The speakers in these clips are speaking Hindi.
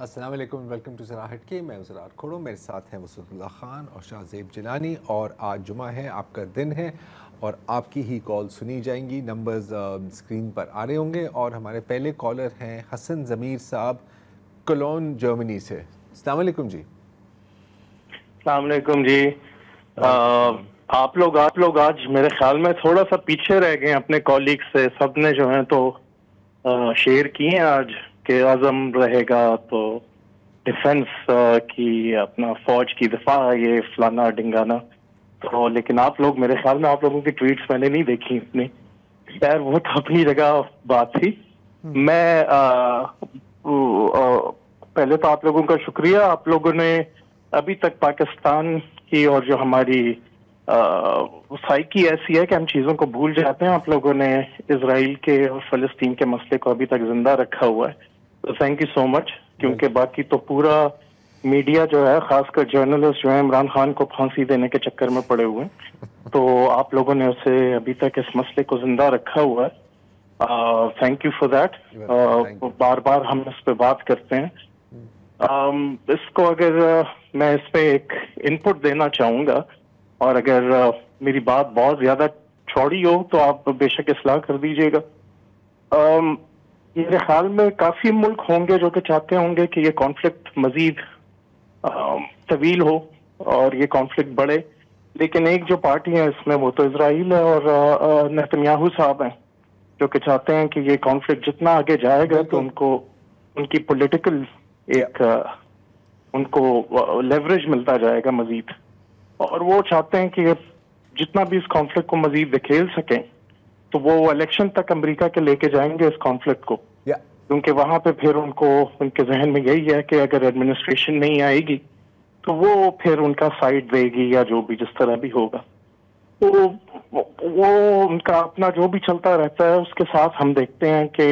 अस्सलाम वालेकुम, वेलकम टू ज़रा हटके। मैं ज़रा खोड़ो, मेरे साथ हैं वसीउल्लाह ख़ान और शाहज़ेब जिलानी। और आज जुमा है, आपका दिन है और आपकी ही कॉल सुनी जाएंगी। नंबर्स स्क्रीन पर आ रहे होंगे और हमारे पहले कॉलर हैं हसन ज़मीर साहब, कोलोन जर्मनी से। अस्सलाम वालेकुम जी। अस्सलाम वालेकुम जी। आप लोग आज मेरे ख्याल में थोड़ा सा पीछे रह गए अपने कॉलीग से। सबने जो है तो शेयर किए आज के आज़म रहेगा तो डिफेंस की, अपना फौज की दिफा, ये फलाना ढिंगाना। तो लेकिन आप लोग, मेरे ख्याल में आप लोगों की ट्वीट्स मैंने नहीं देखी इतनी। खैर वो तो अपनी जगह बात थी। मैं पहले तो आप लोगों का शुक्रिया। आप लोगों ने अभी तक पाकिस्तान की और जो हमारी साइकी ऐसी है कि हम चीज़ों को भूल जाते हैं। आप लोगों ने इजराइल के और फ़लस्तीन के मसले को अभी तक जिंदा रखा हुआ है, तो थैंक यू सो मच। क्योंकि बाकी तो पूरा मीडिया जो है, खासकर जर्नलिस्ट जो है, इमरान खान को फांसी देने के चक्कर में पड़े हुए हैं। तो आप लोगों ने उसे अभी तक इस मसले को जिंदा रखा हुआ है। Thank you for that. बार बार हम इस पे बात करते हैं। इसको अगर मैं इस पे एक इनपुट देना चाहूंगा, और अगर मेरी बात बहुत ज्यादा चौड़ी हो तो आप बेशक इस्लाह कर दीजिएगा। मेरे ख्याल में काफी मुल्क होंगे जो कि चाहते होंगे कि ये कॉन्फ्लिक्ट मजीद तवील हो और ये कॉन्फ्लिक्ट बढ़े, लेकिन एक जो पार्टी है इसमें वो तो इजराइल है और नेतन्याहू साहब हैं, जो कि चाहते हैं कि ये कॉन्फ्लिक्ट जितना आगे जाएगा तो उनको उनकी पॉलिटिकल एक उनको लेवरेज मिलता जाएगा मजीद। और वो चाहते हैं कि जितना भी इस कॉन्फ्लिक्ट को मजीद धकेल सकें तो वो इलेक्शन तक अमेरिका के लेके जाएंगे इस कॉन्फ्लिक्ट को। क्योंकि वहां पे फिर उनको, उनके जहन में यही है कि अगर एडमिनिस्ट्रेशन नहीं आएगी तो वो फिर उनका साइड देगी या जो भी जिस तरह भी होगा। तो वो उनका अपना जो भी चलता रहता है, उसके साथ हम देखते हैं कि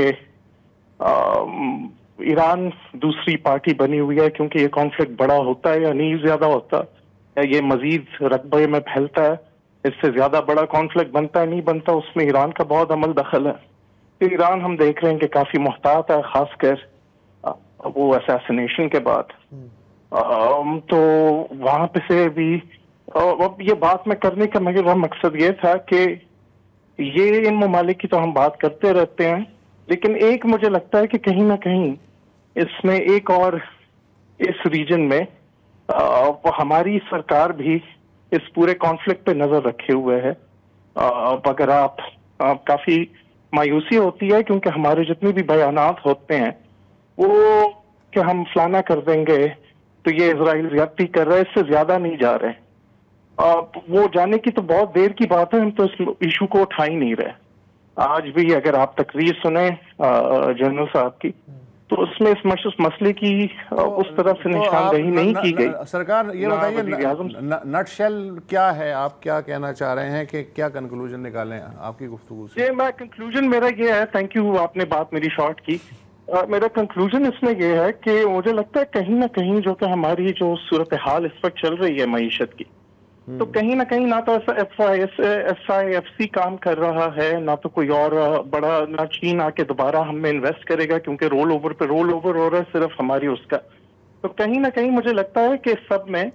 ईरान दूसरी पार्टी बनी हुई है। क्योंकि ये कॉन्फ्लिक्ट बड़ा होता है या नहीं ज्यादा होता है, ये मजीद रकबे में फैलता है, इससे ज्यादा बड़ा कॉन्फ्लिक्ट बनता है नहीं बनता, उसमें ईरान का बहुत अमल दखल है। तो ईरान हम देख रहे हैं कि काफी मुहतात है, खासकर वो असैसिनेशन के बाद। तो वहां पे से भी अब ये बात मैं करने का मेरा मकसद ये था कि ये इन ममालिक की तो हम बात करते रहते हैं, लेकिन एक मुझे लगता है कि कहीं ना कहीं इसमें एक और इस रीजन में हमारी सरकार भी इस पूरे कॉन्फ्लिक्ट पे नजर रखे हुए है। अगर आप काफी मायूसी होती है क्योंकि हमारे जितने भी बयानात होते हैं वो कि हम फलाना कर देंगे तो ये इजराइल ज्यादती कर रहा है, इससे ज्यादा नहीं जा रहे। वो जाने की तो बहुत देर की बात है, हम तो इस इशू को उठा ही नहीं रहे। आज भी अगर आप तकरीर सुने जनरल साहब की तो उसमें इस मसले की उस तरह से निशानदेही नहीं की गई। सरकार ये बताइए नटशेल क्या है, आप क्या कहना चाह रहे हैं, कि क्या कंक्लूजन निकालें आपकी गुफ्तगू से? मैं कंक्लूजन मेरा ये है, थैंक यू, आपने बात मेरी शॉर्ट की। मेरा कंक्लूजन इसमें ये है कि मुझे लगता है कहीं ना कहीं जो कि हमारी जो सूरत हाल इस वक्त चल रही है मईशत की, तो कहीं ना कहीं ना तो FIFC काम कर रहा है, ना तो कोई और बड़ा, ना चीन आके दोबारा हम में इन्वेस्ट करेगा क्योंकि रोल ओवर पे रोल ओवर हो रहा है सिर्फ हमारी उसका। तो कहीं ना कहीं मुझे लगता है कि सब में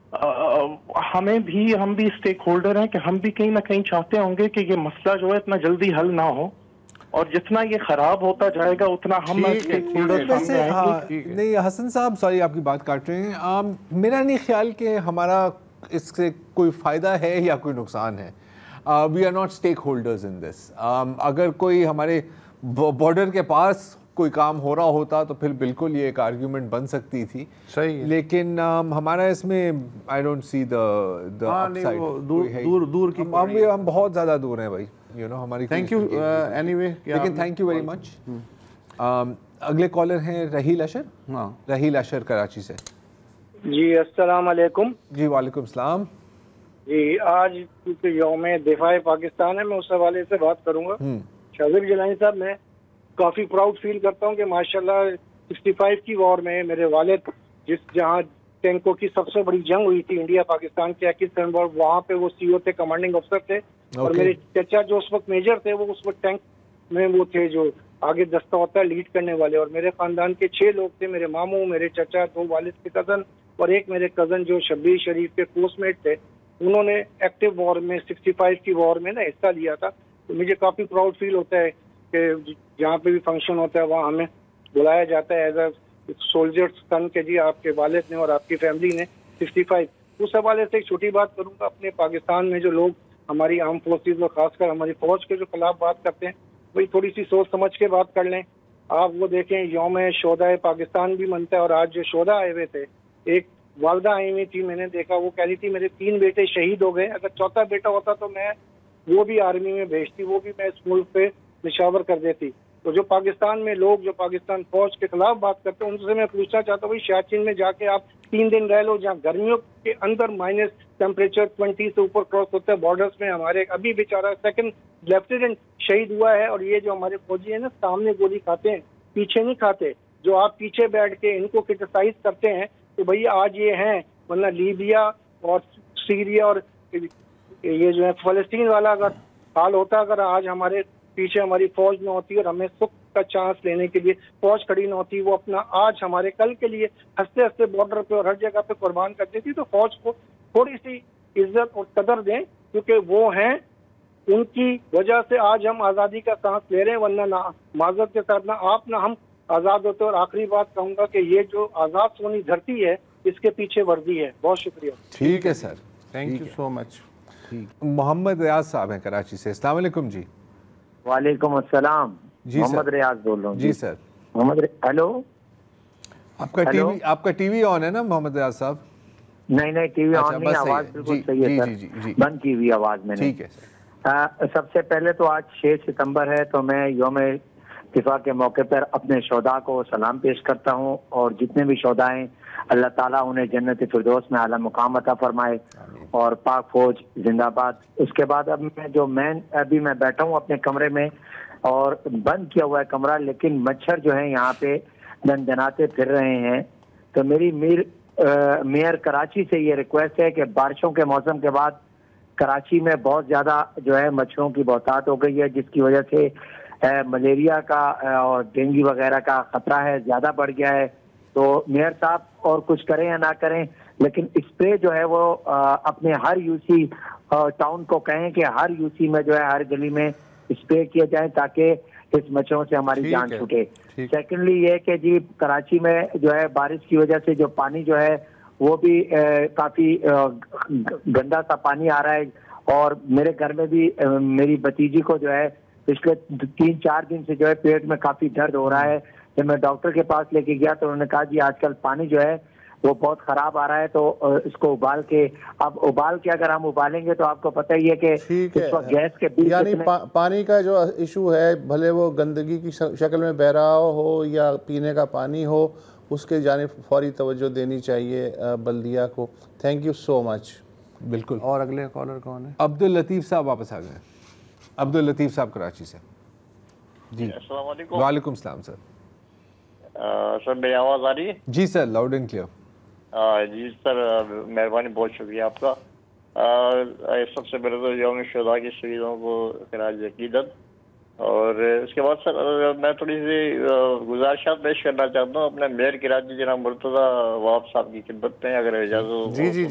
हम भी स्टेक होल्डर हैं, कि हम भी कहीं ना कहीं चाहते होंगे कि ये मसला जो है इतना जल्दी हल ना हो, और जितना ये खराब होता जाएगा उतना हम स्टेक होल्डर नहीं। हसन साहब सॉरी आपकी बात काट रहे हैं। मेरा नहीं ख्याल कि हमारा इससे कोई फ़ायदा है या कोई नुकसान है। We are not stakeholders in this. अगर कोई हमारे बॉर्डर के पास कोई काम हो रहा होता तो फिर बिल्कुल ये एक आर्ग्यूमेंट बन सकती थी, सही है। लेकिन हमारा इसमें I don't see the upside. दूर की हम बहुत ज़्यादा दूर हैं भाई, यू नो हमारी। थैंक यू एनीवे, लेकिन थैंक यू वेरी मच। अगले कॉलर हैं रहील अशर। हाँ, रहील अशर कराची से। जी अस्सलाम वालेकुम। जी वालेकुम सलाम। जी आज क्योंकि यौम दिफाए पाकिस्तान है, मैं उस हवाले से बात करूंगा। शाहज़ेब जिलानी साहब, मैं काफ़ी प्राउड फील करता हूं कि माशाल्लाह 65 की वॉर में मेरे वालिद जहां टैंकों की सबसे बड़ी जंग हुई थी इंडिया पाकिस्तान के 21 वॉर, वहाँ पे वो CO थे, कमांडिंग अफसर थे। और मेरे चचा जो उस वक्त मेजर थे, वो उस वक्त टैंक में वो थे जो आगे दस्ता होता है लीड करने वाले। और मेरे खानदान के 6 लोग थे, मेरे मामू, मेरे चचा, 2 वालिद के कज़न और एक मेरे कज़न जो शब्बीर शरीफ के पोस्टमेट थे। उन्होंने एक्टिव वॉर में 65 की वॉर में ना हिस्सा लिया था। तो मुझे काफ़ी प्राउड फील होता है कि जहाँ पे भी फंक्शन होता है वहाँ हमें बुलाया जाता है एज अ सोल्जर सन के जी आपके वालिद ने और आपकी फैमिली ने 65। उस हवाले से एक छोटी बात करूँगा, अपने पाकिस्तान में जो लोग हमारी आर्म फोर्सेज और खासकर हमारी फौज के जो खिलाफ बात करते हैं वही थोड़ी सी सोच समझ के बात कर लें। आप वो देखें, यौम शोदा पाकिस्तान भी मनता है और आज जो शोदा आए हुए थे, एक वालदा आई हुई थी, मैंने देखा वो कह रही थी मेरे 3 बेटे शहीद हो गए, अगर चौथा बेटा होता तो मैं वो भी आर्मी में भेजती, वो भी मैं इस मुल्क पे निशावर कर देती। तो जो पाकिस्तान में लोग जो पाकिस्तान फौज के खिलाफ बात करते हैं उनसे मैं पूछना चाहता हूँ, भाई सियाचिन में जाके आप 3 दिन रह लो, जहाँ गर्मियों के अंदर माइनस टेम्परेचर 20 से ऊपर क्रॉस होता है बॉर्डर्स में। हमारे अभी बेचारा 2nd लेफ्टिनेंट शहीद हुआ है और ये जो हमारे फौजी है ना सामने गोली खाते हैं, पीछे नहीं खाते। जो आप पीछे बैठ के इनको क्रिटिसाइज करते हैं तो भैया आज ये हैं, वरना लीबिया और सीरिया और ये जो है फलस्तीन वाला अगर हाल होता, अगर आज हमारे पीछे हमारी फौज न होती और हमें सुख का चांस लेने के लिए फौज खड़ी न होती, वो अपना आज हमारे कल के लिए हंसते हंसते बॉर्डर पे और हर जगह पे कुर्बान कर देती। तो फौज को थोड़ी सी इज्जत और कदर दें, क्योंकि वो हैं, उनकी वजह से आज हम आज़ादी का सांस ले रहे हैं, वरना ना माजरत के साथ ना आप ना हम आज़ाद होते। और आखिरी बात कहूँगा कि ये जो आज़ाद सोनी धरती है इसके पीछे वर्दी है। बहुत शुक्रिया। ठीक है sir, thank you so much. Mohammad Riaz साहब हैं कराची से। अस्सलाम वालेकुम जी। वालेकुम अस्सलाम। जी मोहम्मद रियाज बोल रहा हूँ। जी सर। हेलो, आपका टीवी ऑन है ना मोहम्मद रियाज साहब? नहीं टीवी ऑन नहीं, आवाज बिल्कुल सही है सर। जी, बंद की हुई आवाज मैंने। ठीक है सर। सबसे पहले तो आज 6 सितंबर है, तो मैं यौम दिफा के मौके पर अपने शोदा को सलाम पेश करता हूँ और जितने भी शोदा हैं अल्लाह ताला उन्हें जन्नत फिरदौस में आला मुकाम अता फरमाए और पाक फौज जिंदाबाद। उसके बाद अब अभी मैं बैठा हूँ अपने कमरे में और बंद किया हुआ है कमरा, लेकिन मच्छर जो है यहाँ पे दनदनाते फिर रहे हैं। तो मेरी मेयर कराची से ये रिक्वेस्ट है कि बारिशों के मौसम के बाद कराची में बहुत ज्यादा जो है मच्छरों की बहुतायत हो गई है, जिसकी वजह से मलेरिया का और डेंगू वगैरह का खतरा है, ज्यादा बढ़ गया है। तो मेयर साहब और कुछ करें या ना करें, लेकिन स्प्रे जो है वो अपने हर यूसी टाउन को कहें कि हर यूसी में जो है हर गली में स्प्रे किया जाए ताकि इस मच्छरों से हमारी जान छूटे। सेकेंडली ये कि जी कराची में जो है बारिश की वजह से जो पानी जो है वो भी काफी गंदा सा पानी आ रहा है और मेरे घर में भी मेरी भतीजी को जो है पिछले 3-4 दिन से जो है पेट में काफी दर्द हो रहा है। जब मैं डॉक्टर के पास लेके गया तो उन्होंने कहा जी आजकल पानी जो है वो बहुत खराब आ रहा है, तो इसको उबाल के, अब उबाल के अगर हम उबालेंगे तो आपको पता ही है कि इस वक्त गैस के बिल यानी पानी का जो इशू है, भले वो गंदगी की शक्ल में बह रहा हो या पीने का पानी हो, उसके जानिब फौरी तवज्जो देनी चाहिए बल्दिया को। Thank you so much. बिल्कुल। और अगले कॉलर कौन है? अब्दुल लतीफ़ साहब वापस आ गए। अब्दुल लतीफ़ साहब कराची से। जी अस्सलाम वालेकुम। वालेकुम सलाम सर। सर मेरी आवाज़ आ रही है? जी सर, लाउड एंड क्लियर। जी सर, मेहरबानी, बहुत शुक्रिया आपका। सबसे पहले तो यौम शुहदा की शहीदों को खराज अकीदत, और उसके बाद सर मैं थोड़ी सी गुजारिशात पेश करना चाहता हूँ अपने मेयर कराची जनाब मुर्तज़ा वाब साहब की खिदमत में, अगर इजाज़त।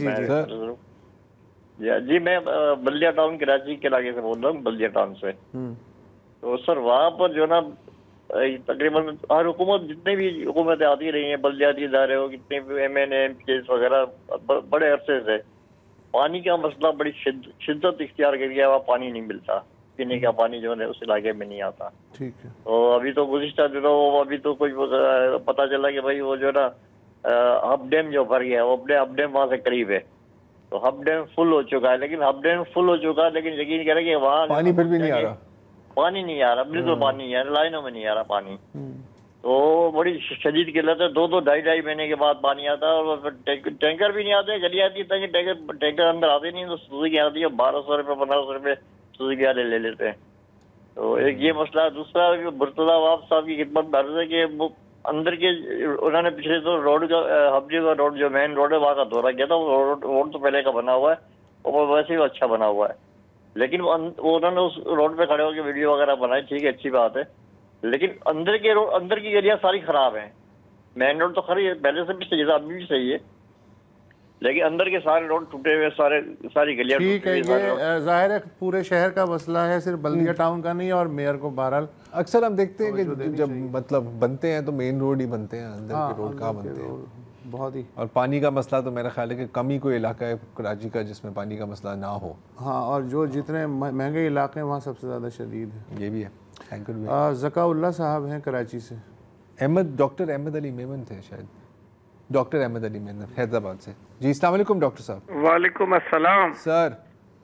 जी मैं बल्दिया टाउन कराची के इलाके से बोल रहा हूँ, बल्दिया टाउन से। तो सर वहाँ पर जो ना तकरीबन हर हुकूमत, जितने भी हुकूमतें आती रही हैं, बल्दियाती इदारे हो, कितने भी MNA MPs वगैरह, बड़े अरसे से पानी का मसला बड़ी शिद्दत इख्तियार कर गया, वहाँ पानी नहीं मिलता, पीने का पानी जो है उस इलाके में नहीं आता। ठीक है। तो अभी तो गुज़िश्ता दिनों अभी तो कुछ पता चला कि भाई वो जो ना हब डैम जो भर गया, वो हब डैम वहाँ से करीब है, तो हब डैम फुल हो चुका है। लेकिन हब डैम फुल हो चुका है, लेकिन यकीन करें कि वहाँ पानी फिर भी नहीं आ रहा, पानी नहीं आ रहा, बिल्कुल पानी नहीं आ रहा, लाइनों में नहीं आ रहा पानी। तो बड़ी शदीद किल्लत है। 2-2 महीने के बाद पानी आता है और टैंकर भी नहीं आते, गली आती है, टैंकर अंदर आते नहीं, तो सुजुकी आती है, 1200 रुपये 1500 रुपये सुजुकी वाले ले लेते हैं। तो एक ये मसला है। दूसरा मुर्तज़ा वाब साहब की खिदमत में अर्ज़ है कि वो अंदर के उन्होंने पिछले तो रोड का हब्जी का रोड जो मेन रोड है वहाँ का दौरा किया था। वो रोड तो पहले का बना हुआ है और वैसे ही अच्छा बना हुआ है, लेकिन वो उन्होंने उस रोड पे खड़े होकर वीडियो वगैरह बनाई, ठीक है, अच्छी बात है, लेकिन अंदर की गलियां सारी खराब हैं। मेन रोड तो खरी है, पहले से भी सही है, अभी भी सही है, लेकिन अंदर के सारे रोड टूटे हुए, सारी गलियां ठीक है। ये जाहिर है पूरे शहर का मसला है, सिर्फ बल्दिया टाउन का नहीं है, और मेयर को बहरहाल अक्सर हम देखते हैं कि जब मतलब बनते हैं तो मेन रोड ही बनते हैं, अंदर के रोड कहाँ बनते हैं। बहुत ही। और पानी का मसला तो मेरा ख्याल है कि कम ही कोई इलाका है कराची का जिसमें पानी का मसला ना हो। हाँ, और जो जितने महंगे इलाके हैं वहाँ सबसे ज़्यादा शदीद है। ये भी है। Thank you. ज़काउल्लाह साहब हैं कराची से। डॉक्टर अहमद अली मेमन थे शायद, डॉक्टर अहमद अली मेमन हैदराबाद से। जी अस्सलाम वालेकुम डॉक्टर साहब। वालेकुम अस्सलाम सर।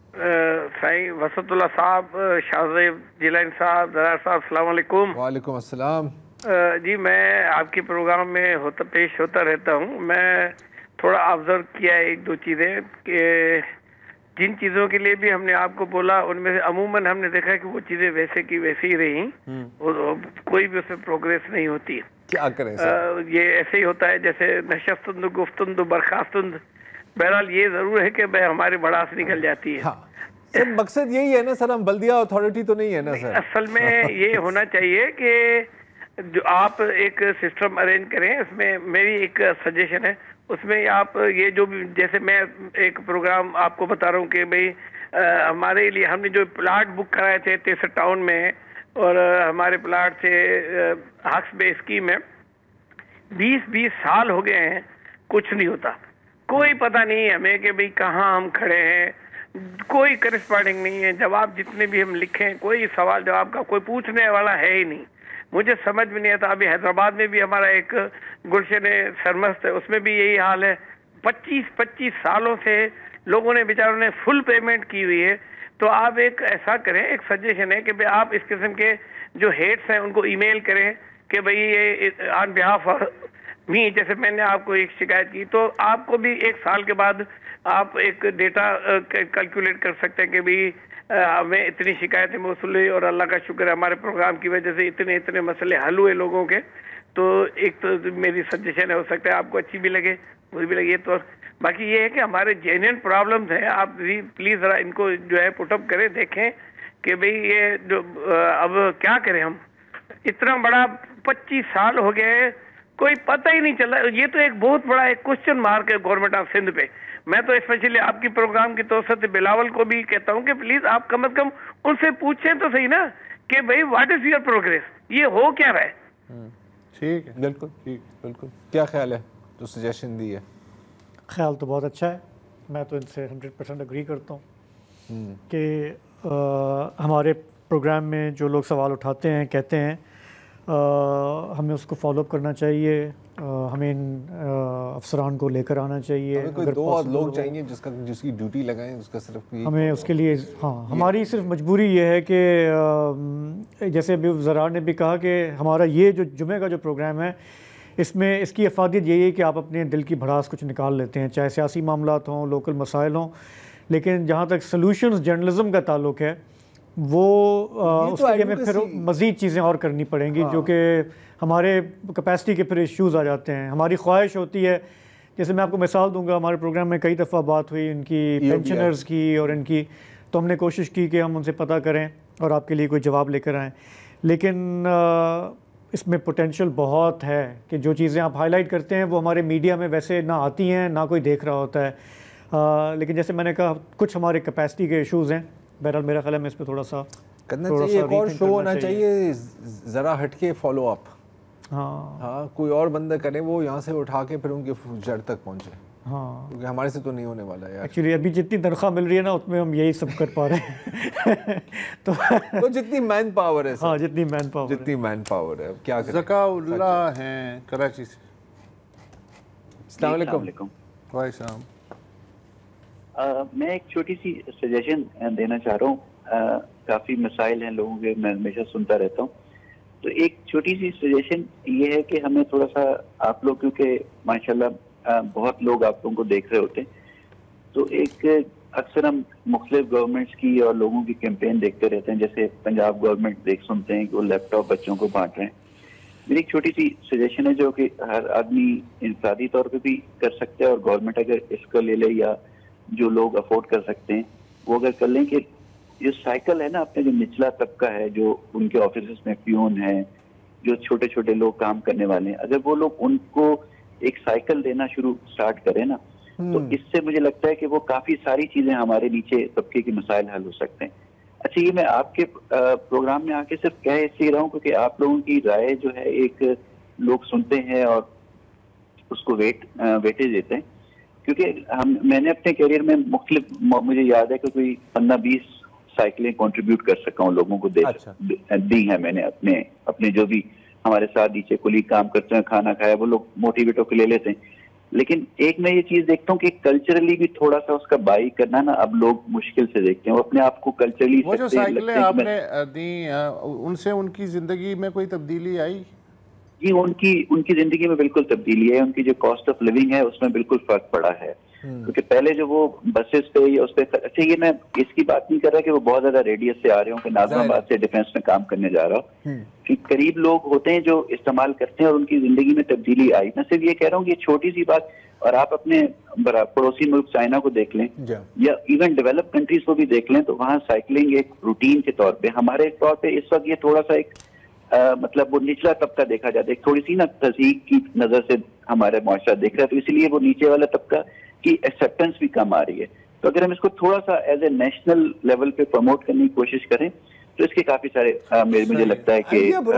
साईं वसतुल्लाह साहब, शाहज़ेब जिलानी साहब, दरार साहब, अस्सलाम वालेकुम। वालेकुम अस्सलाम। जी मैं आपके प्रोग्राम में पेश होता रहता हूँ। मैं थोड़ा ऑब्जर्व किया है एक दो चीज़ें कि जिन चीज़ों के लिए भी हमने आपको बोला उनमें से अमूमन हमने देखा कि वो चीज़ें वैसे की वैसे ही रही, कोई भी उसमें प्रोग्रेस नहीं होती है। क्या करें सर? ये ऐसे ही होता है जैसे नशस्तुंद गुफ्तुंद बरखास्तुंद। बहरहाल ये ज़रूर है कि हमारी भड़ास निकल जाती है। हाँ। सर मकसद यही है ना सर, हम बल्दिया अथॉरिटी तो नहीं है ना सर। असल में ये होना चाहिए कि जो आप एक सिस्टम अरेंज करें। उसमें मेरी एक सजेशन है, उसमें आप ये जो भी, जैसे मैं एक प्रोग्राम आपको बता रहा हूँ कि भाई हमारे लिए हमने जो प्लाट बुक कराए थे 63 टाउन में, और हमारे प्लाट से हक्स बे स्कीम में 20-20 साल हो गए हैं, कुछ नहीं होता। कोई पता नहीं है हमें कि भाई कहाँ हम खड़े हैं, कोई करस्पॉन्डिंग नहीं है। जवाब जितने भी हम लिखें, कोई सवाल जवाब का कोई पूछने वाला है ही नहीं। मुझे समझ में नहीं आता। अभी हैदराबाद में भी हमारा एक गुलशन सरमस्त है, उसमें भी यही हाल है। 25-25 सालों से लोगों ने बेचारों ने फुल पेमेंट की हुई है। तो आप एक ऐसा करें, एक सजेशन है कि भाई आप इस किस्म के जो हेड्स हैं उनको ईमेल करें कि भाई ये ऑन बिहाफ मी, जैसे मैंने आपको एक शिकायत की, तो आपको भी 1 साल के बाद आप एक डेटा कैलकुलेट कर सकते हैं कि भाई हमें इतनी शिकायतें मौसूल हुई और अल्लाह का शुक्र है हमारे प्रोग्राम की वजह से इतने मसले हल हुए लोगों के। तो एक तो मेरी सजेशन है, हो सकता है आपको अच्छी भी लगे, बुरी भी लगे। तो बाकी ये है कि हमारे जेन्युइन प्रॉब्लम्स हैं, आप भी प्लीज़ ज़रा इनको जो है पुटअप करें, देखें कि भाई ये जो अब क्या करें हम। इतना बड़ा 25 साल हो गए, कोई पता ही नहीं चला। ये तो एक बहुत बड़ा एक क्वेश्चन मार्क है गवर्नमेंट ऑफ सिंध पे। मैं तो स्पेशली आपकी प्रोग्राम की तौर से बिलावल को भी कहता हूँ कि प्लीज आप कम से कम उनसे पूछें तो सही ना कि भाई व्हाट इज योर प्रोग्रेस, ये हो क्या रहा है। ठीक है, बिल्कुल ठीक, बिल्कुल। क्या ख्याल है जो सजेशन दी है? ख्याल तो बहुत अच्छा है, मैं तो इनसे 100% एग्री करता हूँ कि हमारे प्रोग्राम में जो लोग सवाल उठाते हैं, कहते हैं, हमें उसको फॉलोअप करना चाहिए। हमें इन अफसरान को लेकर आना चाहिए। हमें कोई 2 और लोग चाहिए जिसकी ड्यूटी लगाएं, उसका सिर्फ हमें उसके लिए हमारी सिर्फ मजबूरी ये है कि जैसे अभी ज़रार ने भी कहा कि हमारा ये जो जुमे का जो प्रोग्राम है, इसमें इसकी अफादियत यही है कि आप अपने दिल की भड़ास कुछ निकाल लेते हैं, चाहे सियासी मामलात हों, लोकल मसाइल हों। लेकिन जहाँ तक सॉल्यूशंस जर्नलिज्म का ताल्लुक है, वो उसके लिए हमें फिर मज़ीद चीज़ें और करनी पड़ेंगी, जो कि हमारे कैपेसिटी के फिर इश्यूज़ आ जाते हैं। हमारी ख्वाहिश होती है, जैसे मैं आपको मिसाल दूंगा, हमारे प्रोग्राम में कई दफ़ा बात हुई इनकी पेंशनर्स की और इनकी, तो हमने कोशिश की कि हम उनसे पता करें और आपके लिए कोई जवाब लेकर आएँ। लेकिन इसमें पोटेंशियल बहुत है कि जो चीज़ें आप हाईलाइट करते हैं वो हमारे मीडिया में वैसे ना आती हैं, ना कोई देख रहा होता है। लेकिन जैसे मैंने कहा, कुछ हमारे कैपेसिटी के इश्यूज़ हैं। बहरहाल मेरा ख्याल है मैं इस पर थोड़ा सा करना चाहिए, एक और शो होना चाहिए ज़रा हटके फॉलो अप। हाँ, कोई और बंदा करे वो, यहाँ से उठा के फिर उनके जड़ तक पहुँचे। हाँ, क्योंकि हमारे से तो नहीं होने वाला है एक्चुअली। अभी जितनी तनख्वाह मिल रही है ना, उसमें हम यही सब कर पा रहे हैं। तो जितनी मैन पावर है, हाँ जितनी मैन पावर है, क्या करें। ज़काउल्लाह हैं कराची से। अस्सलाम वालेकुम। वालेकुम। मैं एक छोटी सी सजेशन देना चाह रहा हूँ। काफ़ी मसाइल हैं लोगों के, मैं हमेशा सुनता रहता हूँ। तो एक छोटी सी सजेशन ये है कि हमें थोड़ा सा, आप लोग क्योंकि माशाल्लाह बहुत लोग आप लोगों को देख रहे होते हैं, तो एक अक्सर हम मुख्तलिफ गवर्नमेंट्स की और लोगों की कैंपेन देखते रहते हैं। जैसे पंजाब गवर्नमेंट सुनते हैं कि वो लैपटॉप बच्चों को बांट रहे हैं। मेरी एक छोटी सी सजेशन है जो कि हर आदमी इंफरादी तौर पे भी कर सकता है, और गवर्नमेंट अगर इसको ले ले या जो लोग अफोर्ड कर सकते हैं वो अगर कर लें, कि जो साइकिल है ना, अपने जो निचला तबका है, जो उनके ऑफिस में प्यून है जो छोटे छोटे लोग काम करने वाले हैं, अगर वो लोग उनको एक साइकिल देना स्टार्ट करें ना, तो इससे मुझे लगता है कि वो काफी सारी चीजें हमारे नीचे तबके के मसाइल हल हो सकते हैं। अच्छा, ये मैं आपके प्रोग्राम में आके सिर्फ कह इसलिए रहा हूँ क्योंकि आप लोगों की राय जो है एक लोग सुनते हैं और उसको वेटेज देते हैं, क्योंकि मैंने अपने करियर में मुझे याद है कि कोई 15-20 साइकिलें कंट्रीब्यूट कर सका हूँ लोगों को दी है मैंने। अपने जो भी हमारे साथ नीचे कुलीग काम करते हैं, खाना खाया, वो लोग मोटिवेट होकर ले लेते हैं। लेकिन एक मैं ये चीज देखता हूँ कि कल्चरली भी थोड़ा सा उसका बाई करना ना अब लोग मुश्किल से देखते हैं। वो अपने आप को कल्चरली, वो जो साइकिलें आपने दी उनसे उनकी जिंदगी में कोई तब्दीली आई? जी, उनकी जिंदगी में बिल्कुल तब्दीली है। उनकी जो कॉस्ट ऑफ लिविंग है उसमें बिल्कुल फर्क पड़ा है, क्योंकि पहले जो वो बसेस पे या उस पे, अच्छा ये मैं इसकी बात नहीं कर रहा कि वो बहुत ज्यादा रेडियस से आ रहे हो कि नाजमाबाद से डिफेंस में काम करने जा रहा हूँ, कि करीब लोग होते हैं जो इस्तेमाल करते हैं और उनकी जिंदगी में तब्दीली आई। मैं सिर्फ ये कह रहा हूँ कि ये छोटी सी बात, और आप अपने पड़ोसी मुल्क चाइना को देख लें या इवन डेवलप कंट्रीज को भी देख लें, तो वहाँ साइकिलिंग एक रूटीन के तौर पे, हमारे तौर पे इस वक्त ये थोड़ा सा एक मतलब वो निचला तबका देखा जाता है, थोड़ी सी ना तहजीब की नजर से हमारे मुआशरा देख रहा है, तो इसलिए वो नीचे वाला तबका की एक्सेप्टेंस भी कम आ रही है। तो अगर हम इसको थोड़ा सा एज ए नेशनल लेवल पे प्रमोट करने की कोशिश करें तो इसके काफी सारे मुझे लगता है कि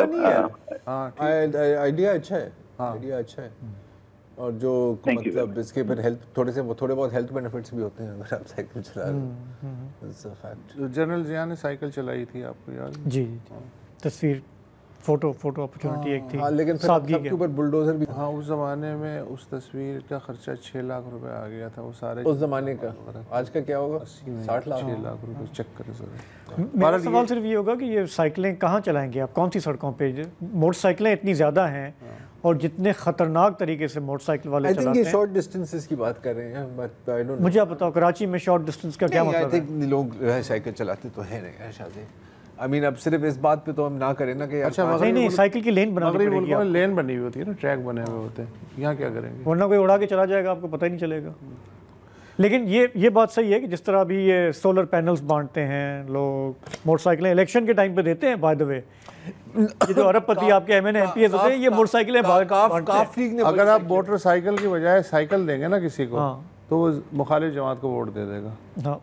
आइडिया अच्छा है, आइडिया अच्छा है। और जो मतलब इसके पर थोड़े बहुत हेल्थ बेनिफिट्स भी होते हैं अगर आप साइकिल चला रहे हैं। जनरल जिया ने साइकिल चलाई थी, आपको याद? जी, तस्वीर फोटो अपॉर्चुनिटी एक थी। लेकिन फिर सबके ऊपर बुलडोजर भी। हाँ, उस जमाने में उस तस्वीर का खर्चा 6 लाख रुपए आ गया था, वो सारे उस जमाने का। आज का क्या होगा? 60 लाख 6 लाख रुपए चक्कर। मेरा सवाल सिर्फ ये होगा कि ये साइकिलें कहाँ चलाएंगे आप, कौन सी सड़कों पे? मोटरसाइकिलें इतनी ज़्यादा हैं और जितने खतरनाक तरीके से मोटरसाइकिल वाले चलाते हैं। शॉर्ट डिस्टेंसेस की बात कर रहे हैं, बट आई डोंट नो। मुझे आप बताओ, कराची में शॉर्ट डिस्टेंस का क्या मतलब है? लोग साइकिल चलाते तो है नहीं शादी। आई मीन अब सिर्फ इस बात पे तो हम ना करें ना कि अच्छा नहीं साइकिल की लेन बनानी पड़ेगी। लेन बनी हुई होती है ना, ट्रैक बने हुए होते हैं, यहाँ क्या करेंगे? वरना कोई उड़ा के चला जाएगा, आपको पता ही नहीं चलेगा। लेकिन ये बात सही है कि जिस तरह अभी ये सोलर पैनल्स बांटते हैं लोग, मोटरसाइकिलें इलेक्शन के टाइम पे देते हैं। बाय द वे, ये जो अरबपति आपके MN MPs होते हैं, ये मोटरसाइकिलें बांटते हैं। अगर आप मोटरसाइकिल की बजाय साइकिल देंगे ना किसी को, तो वो मुखालिफ जमात को वोट दे देगा।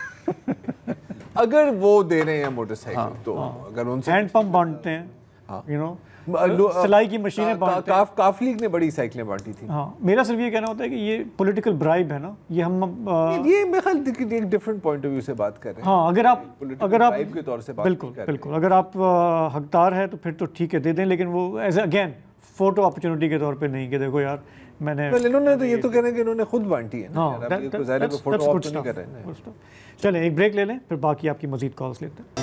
अगर वो दे रहे हैं मोटरसाइकिल, तो अगर उनसे हैंड पंप बांटते हैं, यू नो, सिलाई की मशीनें बांटते हैं। काफ लीग ने बड़ी साइकिलें बांटी थी। हाँ, मेरा सिर्फ ये कहना होता है कि ये पॉलिटिकल ब्राइब है ना, ये हम ये मेरे ख्याल एक डिफरेंट पॉइंट ऑफ व्यू से बात कर रहे हैं। हाँ, अगर आप ब्राइब के तौर से बात बिल्कुल अगर आप हकदार है तो फिर तो ठीक है, दे दें, लेकिन वो एज अगेन फोटो अपॉर्चुनिटी के तौर पे नहीं कि देखो यार मैंने। इन्होंने तो ये तो कह रहे हैं कि इन्होंने खुद बांटी है ना, फोटो ऑप तो नहीं कर रहे हैं। चलें एक ब्रेक ले लें, फिर बाकी आपकी मजीद कॉल्स लेते हैं।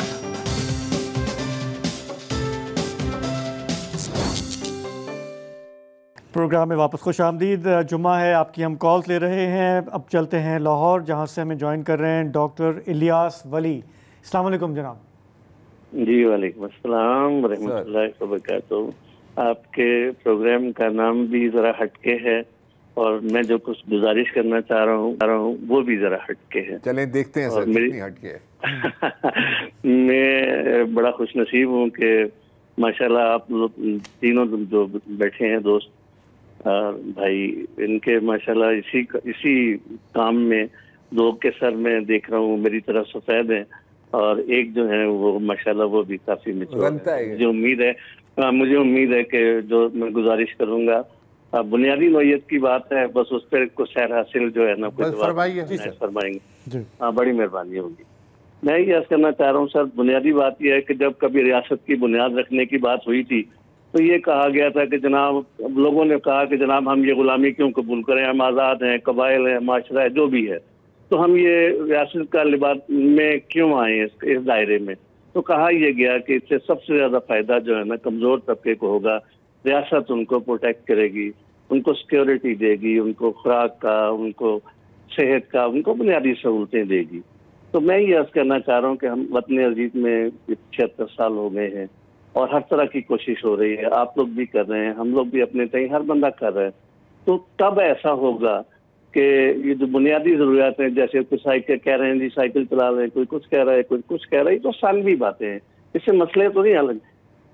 प्रोग्राम में वापस खुश आमदीद। जुम्मा है, आपकी हम कॉल्स ले रहे हैं। अब चलते हैं लाहौर, जहाँ से हमें ज्वाइन कर रहे हैं डॉक्टर इलियास वली। अस्सलाम वालेकुम जनाब। जी वालेकुम अस्सलाम व रहमतुल्लाहि व बरकातहू। आपके प्रोग्राम का नाम भी ज़रा हटके है और मैं जो कुछ गुजारिश करना चाह रहा हूँ वो भी ज़रा हटके है। चलें देखते हैं सर कितनी हटके है। मैं बड़ा खुशनसीब हूँ कि माशाल्लाह आप लोग तीनों जो बैठे हैं दोस्त भाई, इनके माशाल्लाह इसी काम में दो के सर में देख रहा हूँ मेरी तरफ सफ़ेद है और एक जो है वो माशाल्लाह वो भी काफ़ी मिचुआ है। मुझे उम्मीद है कि जो मैं गुजारिश करूँगा, बुनियादी नौयत की बात है, बस उस पर कुछ सैर हासिल जो है ना कुछ फरमाएंगे। हाँ, बड़ी मेहरबानी होगी। मैं ये अर्ज करना चाह रहा हूँ सर, बुनियादी बात यह है कि जब कभी रियासत की बुनियाद रखने की बात हुई थी तो ये कहा गया था कि जनाब, लोगों ने कहा कि जनाब हम ये गुलामी क्यों कबूल करें, हम आज़ाद हैं, कबाइल हैं, माशरा है, जो भी है, तो हम ये रियासत का लिबास में क्यों आए इस दायरे में। तो कहा यह गया कि इससे सबसे ज़्यादा फ़ायदा जो है ना कमज़ोर तबके को होगा। रियासत उनको प्रोटेक्ट करेगी, उनको सिक्योरिटी देगी, उनको खुराक का, उनको सेहत का, उनको बुनियादी सहूलतें देगी। तो मैं ये अर्ज़ करना चाह रहा हूँ कि हम वतन अजीज़ में 76 साल हो गए हैं और हर तरह की कोशिश हो रही है, आप लोग भी कर रहे हैं, हम लोग भी अपने तय हर बंदा कर रहे हैं। तो तब ऐसा होगा कि ये जो बुनियादी ज़रूरियात हैं, जैसे कोई साइकिल कह रहे हैं जी साइकिल चला रहे हैं, कोई कुछ कह रहा है, कोई कुछ कह रहा है, तो सानवी बातें हैं, इससे मसले तो नहीं हल।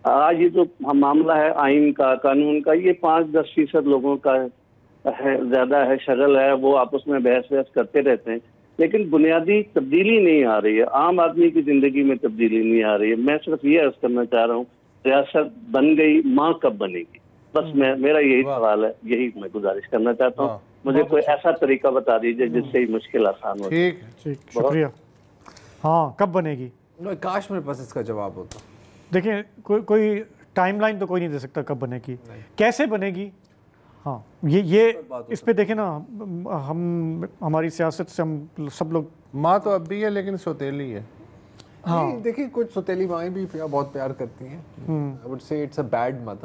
आज ये जो मामला है आइन का, कानून का, ये 5-10% लोगों का है, ज्यादा है, शगल है, वो आपस में बहस करते रहते हैं, लेकिन बुनियादी तब्दीली नहीं आ रही है, आम आदमी की जिंदगी में तब्दीली नहीं आ रही है। मैं सिर्फ ये अर्ज करना चाह रहा हूँ, रियासत बन गई, माँ कब बनेगी? बस मेरा यही सवाल है, यही मैं गुजारिश करना चाहता हूँ। मुझे कोई ऐसा तरीका बता दीजिए जिससे ही मुश्किल आसान हो। ठीक, शुक्रिया। हाँ, कब बनेगी? काश मेरे पास इसका जवाब होता। देखिए, कोई टाइमलाइन तो कोई नहीं दे सकता कब बनेगी, कैसे बनेगी। हाँ, ये इस पे देखें ना, हम हमारी सियासत से हम सब लोग, माँ तो अब भी है लेकिन सौतेली है। हाँ, देखिए कुछ सौतेली माएँ भी बहुत प्यार करती हैं। I would say it's a bad mother,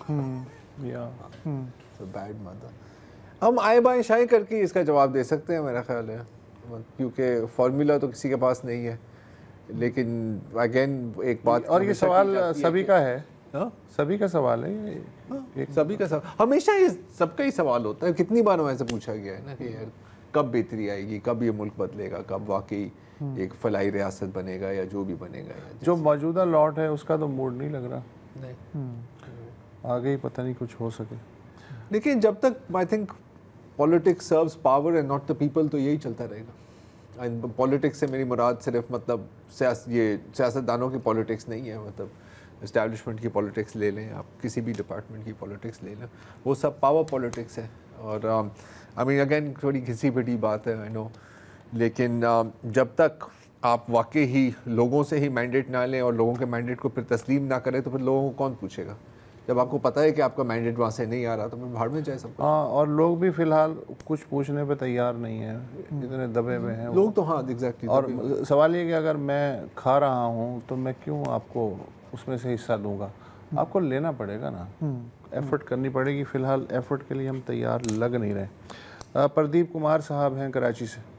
bad mother. हम आए बाएं शाएं करके इसका जवाब दे सकते हैं मेरा ख्याल है, क्योंकि फॉर्मूला तो किसी के पास नहीं है। लेकिन अगेन एक बात, और ये सवाल सभी का है, सभी का सवाल है ये, सभी का सवाल, हमेशा ये सबका ही सवाल होता है। कितनी बार हमें ऐसे पूछा गया है ना कि यार कब बेहतरी आएगी, कब ये मुल्क बदलेगा, कब वाकई एक फलाई रियासत बनेगा या जो भी बनेगा। जो मौजूदा लॉट है उसका तो मूड नहीं लग रहा, नहीं आगे ही पता नहीं कुछ हो सके। लेकिन जब तक I think politics serves power and not the people, तो यही चलता रहेगा। पॉलिटिक्स से मेरी मुराद सिर्फ मतलब ये सियासतदानों की पॉलिटिक्स नहीं है, मतलब इस्टेब्लिशमेंट की पॉलिटिक्स ले लें आप, किसी भी डिपार्टमेंट की पॉलिटिक्स ले लें, वो सब पावर पॉलिटिक्स है। और आई मीन अगेन थोड़ी घिसी पिटी बात है, आई नो, लेकिन जब तक आप वाकई ही लोगों से ही मैंडेट ना लें और लोगों के मैंडेट को फिर तस्लीम ना करें, तो फिर लोगों को कौन पूछेगा? जब आपको पता है कि आपका मैंडेट वहाँ से नहीं आ रहा, तो फिर भाड़ में जाए सब। हाँ, और लोग भी फिलहाल कुछ पूछने पे तैयार नहीं है, इतने दबे हुए हैं लोग तो। हाँ, एग्जैक्टली। और सवाल ये कि अगर मैं खा रहा हूँ तो मैं क्यों आपको उसमें से हिस्सा दूंगा? आपको लेना पड़ेगा ना, एफर्ट करनी पड़ेगी। फिलहाल एफर्ट के लिए हम तैयार लग नहीं रहे। प्रदीप कुमार साहब हैं कराची से।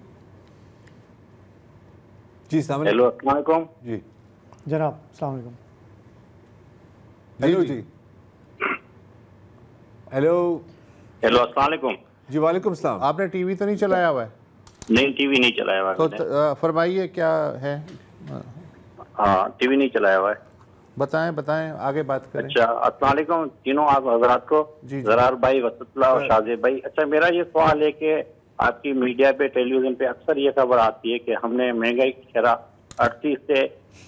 जी सलाम। हेलो, अस्सलाम वालेकुम। जी जनाब, अस्सलाम वालेकुम। हेलो जी, हेलो हेलो, अस्सलाम वालेकुम। जी वालेकुम सलाम। आपने टीवी तो नहीं चलाया हुआ है? नहीं, टीवी नहीं चलाया हुआ है। तो फरमाइए क्या है? हाँ, टीवी नहीं चलाया हुआ है। बताएं बताएं, आगे बात करें। अच्छा, अस्सलाम वालेकुम तीनों आप हजरात को, जरार भाई, वसतुल्लाह और शाहजेब भाई। अच्छा, मेरा ये सवाल है कि आपकी मीडिया पे, टेलीविजन पे अक्सर ये खबर आती है कि हमने महंगाई की शरह 38 से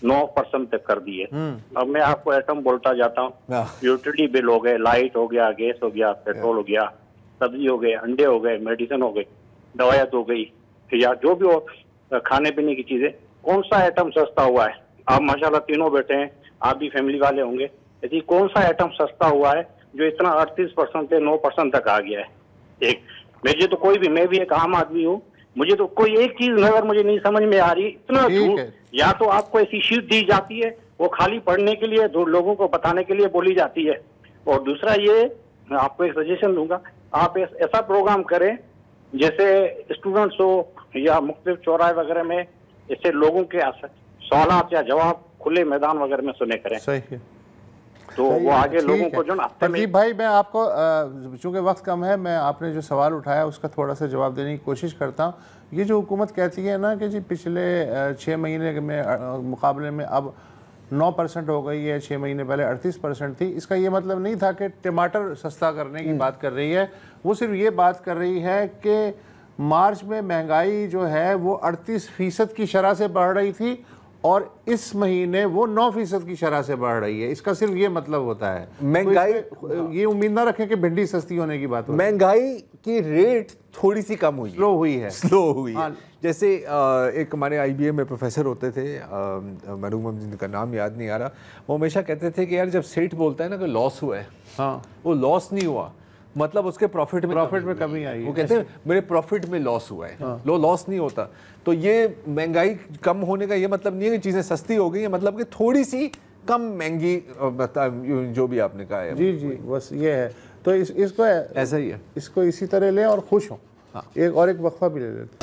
9% तक कर दी है। अब मैं आपको एटम बोलता जाता हूँ, यूटिलिटी बिल हो गए, लाइट हो गया, गैस हो गया, पेट्रोल हो गया, सब्जी हो गए, अंडे हो गए, मेडिसिन हो गई, दवाइयाँ हो गई, या जो भी हो खाने पीने की चीजें, कौन सा आइटम सस्ता हुआ है? आप माशाल्लाह तीनों बेटे हैं, आप भी फैमिली वाले होंगे, यदि कौन सा आइटम सस्ता हुआ है जो इतना 38% से 9% तक आ गया है? एक मुझे तो कोई भी, मैं भी एक आम आदमी हूँ, मुझे तो कोई एक चीज नजर मुझे नहीं समझ में आ रही। इतना झूठ, या तो आपको ऐसी शीट दी जाती है, वो खाली पढ़ने के लिए, दो लोगों को बताने के लिए बोली जाती है। और दूसरा ये, मैं आपको एक सजेशन दूंगा, आप ऐसा प्रोग्राम करें जैसे स्टूडेंट्स हो या मुख्तलिफ चौराहे वगैरह में, इससे लोगों के सवाल या जवाब खुले मैदान वगैरह में सुने करें। सही है, तो वो आगे लोगों को जो ना। प्रदीप भाई, मैं आपको चूंकि वक्त कम है, मैं आपने जो सवाल उठाया उसका थोड़ा सा जवाब देने की कोशिश करता हूँ। ये जो हुकूमत कहती है ना कि जी पिछले 6 महीने में मुकाबले में अब 9% हो गई है, 6 महीने पहले 38% थी, इसका ये मतलब नहीं था कि टमाटर सस्ता करने की बात कर रही है। वो सिर्फ ये बात कर रही है कि मार्च में महंगाई जो है वो 38% की शरह से बढ़ रही थी और इस महीने वो 9% की शरह से बढ़ रही है। इसका सिर्फ ये मतलब होता है, महंगाई, ये उम्मीद ना रखें कि भिंडी सस्ती होने की बात। महंगाई की रेट थोड़ी सी कम हुई, स्लो हुई है, स्लो हुई है। जैसे एक हमारे IBM में प्रोफेसर होते थे, मरूम जिनका नाम याद नहीं आ रहा, वो हमेशा कहते थे कि यार जब सेठ बोलता है ना कि लॉस हुआ है, हाँ, वो लॉस नहीं हुआ, मतलब उसके प्रॉफिट में कमी आई। वो कहते हैं मेरे प्रॉफिट में लॉस हुआ है, लो लॉस नहीं होता। तो ये महंगाई कम होने का ये मतलब नहीं है कि चीज़ें सस्ती हो गई है, मतलब कि थोड़ी सी कम महंगी, जो भी आपने कहा है। जी जी, बस ये है। तो इसको ऐसा ही है, इसको इसी तरह लें और खुश हों। हाँ। एक वक्फा भी ले लेते हैं।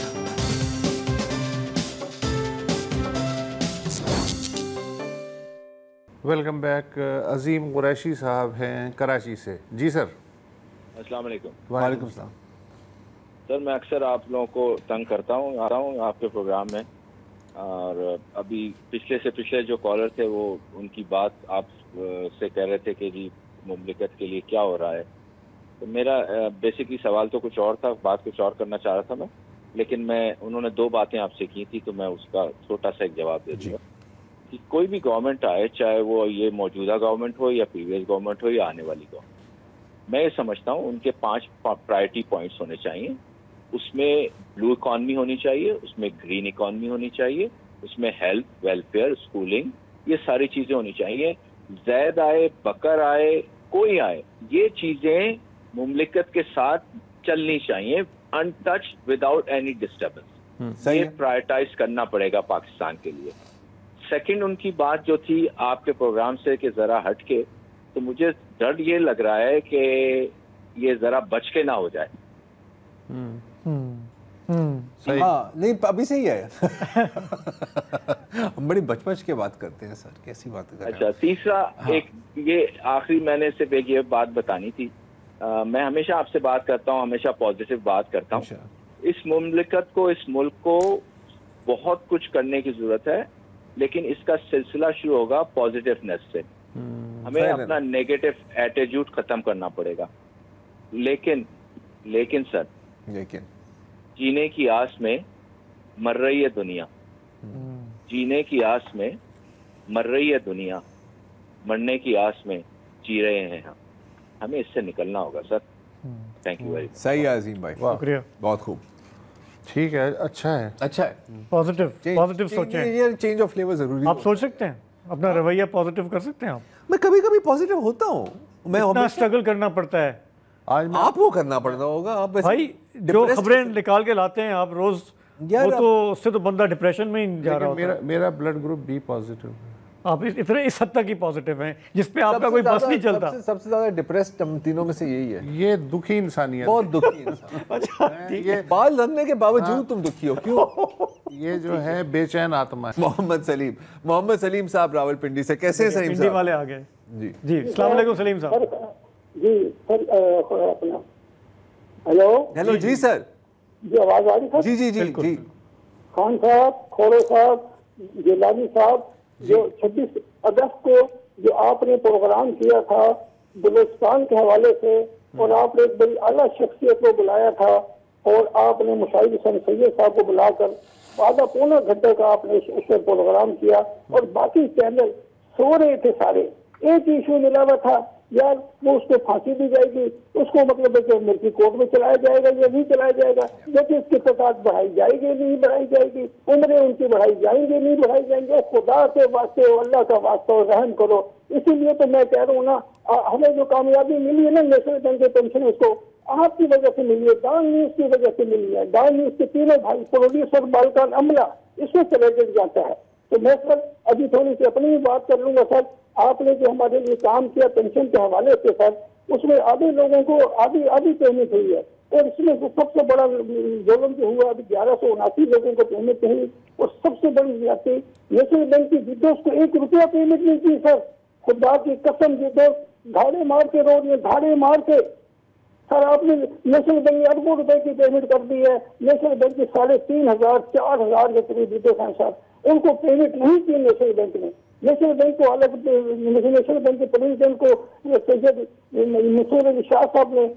Welcome back. अजीम कुरैशी साहब हैं कराची से। जी सर। अस्सलाम वालेकुम। वालेकुम सलाम। सर, मैं अक्सर आप लोगों को तंग करता हूँ, आ रहा हूँ आपके प्रोग्राम में। और अभी पिछले से पिछले जो कॉलर थे वो उनकी बात आप से कह रहे थे कि जी मुमलिकत के लिए क्या हो रहा है, तो मेरा बेसिकली सवाल तो कुछ और था, बात कुछ और करना चाह रहा था मैं, लेकिन उन्होंने 2 बातें आपसे की थी तो मैं उसका छोटा सा एक जवाब दे दूँगा कि कोई भी गवर्नमेंट आए, चाहे वो ये मौजूदा गवर्नमेंट हो या प्रीवियस गवर्नमेंट हो या आने वाली गवर्नमेंट, मैं ये समझता हूँ उनके 5 प्रायोरिटी पॉइंट्स होने चाहिए। उसमें ब्लू इकॉनमी होनी चाहिए, उसमें ग्रीन इकॉनमी होनी चाहिए, उसमें हेल्थ, वेलफेयर, स्कूलिंग, ये सारी चीज़ें होनी चाहिए। जैद आए, बकर आए, कोई आए, ये चीज़ें मुमलिकत के साथ चलनी चाहिए, अनटच्ड, विदाउट एनी डिस्टर्बेंस। ये प्रायोरिटाइज करना पड़ेगा पाकिस्तान के लिए। सेकंड, उनकी बात जो थी आपके प्रोग्राम से कि ज़रा हट के, तो मुझे डर ये लग रहा है कि ये ज़रा बच के ना हो जाए। सही। हाँ, नहीं अभी सही है। हम बड़ी बच के बात करते हैं सर, कैसी बात कर रहे हैं। अच्छा, तीसरा एक ये आखिरी मैंने सिर्फ एक ये बात बतानी थी। मैं हमेशा आपसे बात करता हूँ, हमेशा पॉजिटिव बात करता हूँ। इस मुमलिकत को, इस मुल्क को बहुत कुछ करने की जरूरत है, लेकिन इसका सिलसिला शुरू होगा पॉजिटिवनेस से। हमें अपना नेगेटिव एटीट्यूड खत्म करना पड़ेगा। लेकिन सर, जीने की आस में मर रही है दुनिया, जीने की आस में मर रही है दुनिया, मरने की आस में जी रहे हैं हम। हमें इससे निकलना होगा sir. Thank you very much. सही है अजीम भाई, शुक्रिया, बहुत खूब, ठीक है, अच्छा है, अच्छा है। पॉजिटिव सोचें। ये चेंज ऑफ फ्लेवर जरूरी, आप सोच सकते हैं, अपना रवैया पॉजिटिव कर सकते हैं आप। मैं कभी कभी पॉजिटिव होता हूँ, मैं इतना स्ट्रगल करना पड़ता है, आज आपको करना पड़ता होगा। आप भाई जो खबरें निकाल के लाते हैं आप रोज, वो तो उससे तो बंदा डिप्रेशन में ही जा रहा होता है। मेरा ब्लड ग्रुप बी पॉजिटिव है। आप इतने इस हद तक ही पॉजिटिव हैं जिसपे आपका कोई बस नहीं चलता। सबसे ज्यादा डिप्रेस्ड हम तीनों में से यही है। ये दुखी इंसानियत, बहुत दुखी इंसान। अच्छा, ये बाल रंगने के बावजूद तुम दुखी हो, क्यों? ये जो है बेचैन आत्मा है। मोहम्मद सलीम साहब रावलपिंडी से, कैसे हैं सलीम साहब? वाले आ गए जी। जी, अस्सलाम वालेकुम सलीम साहब। जी सर, अपना हेलो जी सर, जी आवाज आ रही है? जी जी जी जी। खान साहब, खोड़े साहब, गिलानी साहब, जो 26 अगस्त को जो आपने प्रोग्राम किया था बलूचिस्तान के हवाले से, और आपने एक बड़ी आला शख्सियत को बुलाया था, और आपने मुशाहिद हसन सैयद साहब को बुलाकर आधा पौना घंटे का आपने उसमें प्रोग्राम किया, और बाकी चैनल सो रहे थे सारे। एक इशू मिला हुआ था यार, वो उसको फांसी दी जाएगी, उसको मतलब है कि मिर्ची कोर्ट में चलाया जाएगा या नहीं चलाया जाएगा, लेकिन इसकी तकात बढ़ाई जाएगी नहीं बढ़ाई जाएगी, उम्रें उनकी बढ़ाई जाएंगी नहीं बढ़ाई जाएंगे। खुदा के वास्ते, अल्लाह का वास्ता रहम करो। इसीलिए तो मैं कह रहा हूँ ना, हमें जो कामयाबी मिली है ना नेशनल बैंक के पेंशन, उसको आपकी वजह से मिली है, डान न्यूज की वजह से मिली है। डान न्यूज के तीनों भाई, प्रोड्यूसर, बालकान, अमला, इसमें चले जाता है। तो मैं सर अभी थोड़ी सी अपनी भी बात कर लूंगा। सर आपने जो हमारे लिए काम किया पेंशन के हवाले से सर, उसमें आधे लोगों को आधी पेमेंट हुई है, और इसमें सबसे बड़ा जुल्म जो हुआ अभी 1179 लोगों को पेमेंट हुई, और सबसे बड़ी ज्यादा नेशनल बैंक की विदोष को 1 रुपया पेमेंट नहीं की सर। खुदा की कसम, विदोष धाड़े मार के रोड में धाड़े मार के सर आपने नेशनल बैंक में अरबों रुपए की पेमेंट कर दी है। नेशनल बैंक की 3,500 4,000 के करीब विदोष हैं सर, उनको पेमेंट नहीं की नेशनल बैंक ने। नेशनल बैंक को अलग, नेशनल बैंक के प्रेसिडेंट को सैयद मसूर अली शाह साहब ने